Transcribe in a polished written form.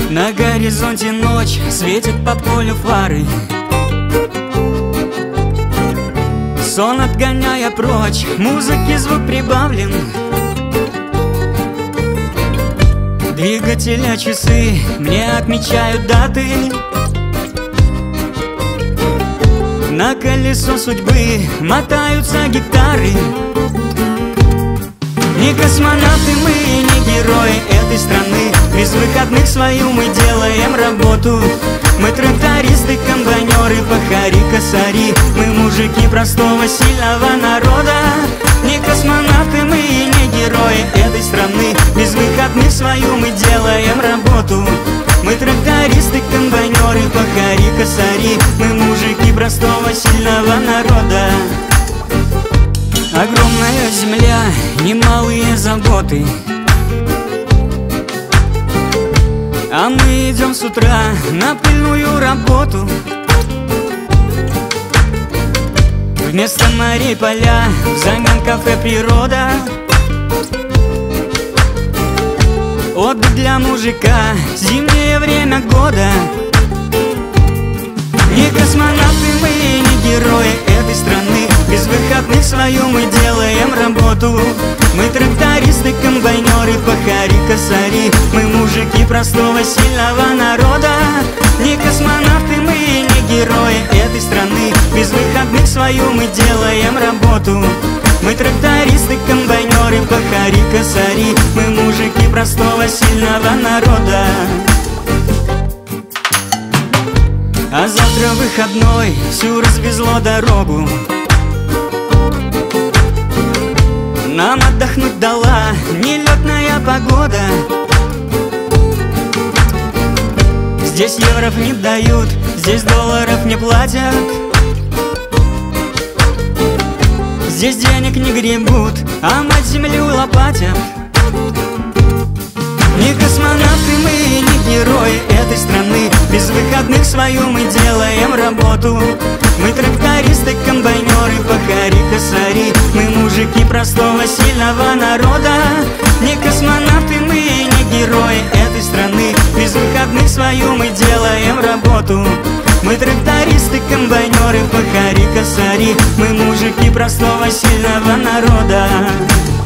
На горизонте ночь, светит по полю фары, сон отгоняя прочь, музыки звук прибавлен. Двигателя часы мне отмечают даты. На колесо судьбы мотаются гитары. Не космонавты мы, не герои этой страны. Без выходных свою мы делаем работу. Мы трактористы, комбайнеры, пахари, косари. Мы мужики простого сильного народа. Не космонавты мы, не герои этой страны. Без выходных свою мы делаем работу. Мы трактористы, комбайнеры, пахари, косари. Мы мужики простого сильного народа. Огромная земля, немалые заботы, а мы идем с утра на пыльную работу. Вместо морей поля, взамен кафе природа. Отдых для мужика, зимнее время года. Не космонавты мы, не герои этой страны. Без выходных свою мы делаем работу. Мы трактористы, комбайнеры, пахари, косари. Мы мужики простого сильного народа. Не космонавты мы, не герои этой страны. Без выходных свою мы делаем работу. Мы трактористы, комбайнеры, пахари, косари. Мы мужики простого сильного народа. А завтра выходной, всю развезло дорогу. Нам отдохнуть дала нелетная погода. Здесь евров не дают, здесь долларов не платят. Здесь денег не гребут, а мать землю лопатят. Не космонавты мы, не герои этой страны. Без выходных свою мы делаем работу. Мы трактористы, комбайнеры, пахари, косари. Мы мужики простого сильного народа. Не космонавты мы, не герои этой страны. Без выходных свою мы делаем работу. Мы трактористы, комбайнеры, пахари, косари. Мы мужики простого сильного народа.